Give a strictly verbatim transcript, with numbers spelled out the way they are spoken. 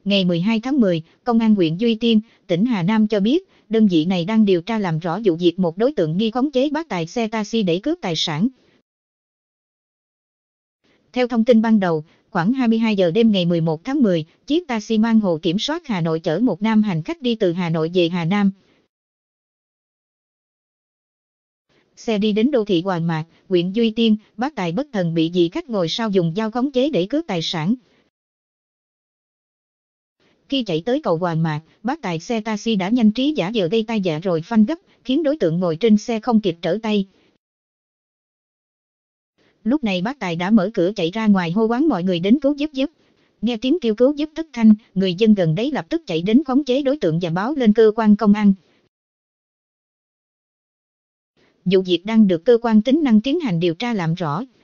Ngày mười hai tháng mười, Công an huyện Duy Tiên, tỉnh Hà Nam cho biết, đơn vị này đang điều tra làm rõ vụ việc một đối tượng nghi khống chế bác tài xe taxi để cướp tài sản. Theo thông tin ban đầu, khoảng hai mươi hai giờ đêm ngày mười một tháng mười, chiếc taxi mang hồ kiểm soát Hà Nội chở một nam hành khách đi từ Hà Nội về Hà Nam. Xe đi đến đô thị Hoàng Mạc, huyện Duy Tiên, bác tài bất thần bị dị khách ngồi sau dùng dao khống chế để cướp tài sản. Khi chạy tới cầu Hoàng Mạc, bác tài xe taxi đã nhanh trí giả vờ gây tai vạ rồi phanh gấp, khiến đối tượng ngồi trên xe không kịp trở tay. Lúc này bác tài đã mở cửa chạy ra ngoài hô hoán mọi người đến cứu giúp giúp. Nghe tiếng kêu cứu giúp thất thanh, người dân gần đấy lập tức chạy đến khống chế đối tượng và báo lên cơ quan công an. Vụ việc đang được cơ quan chức năng tiến hành điều tra làm rõ.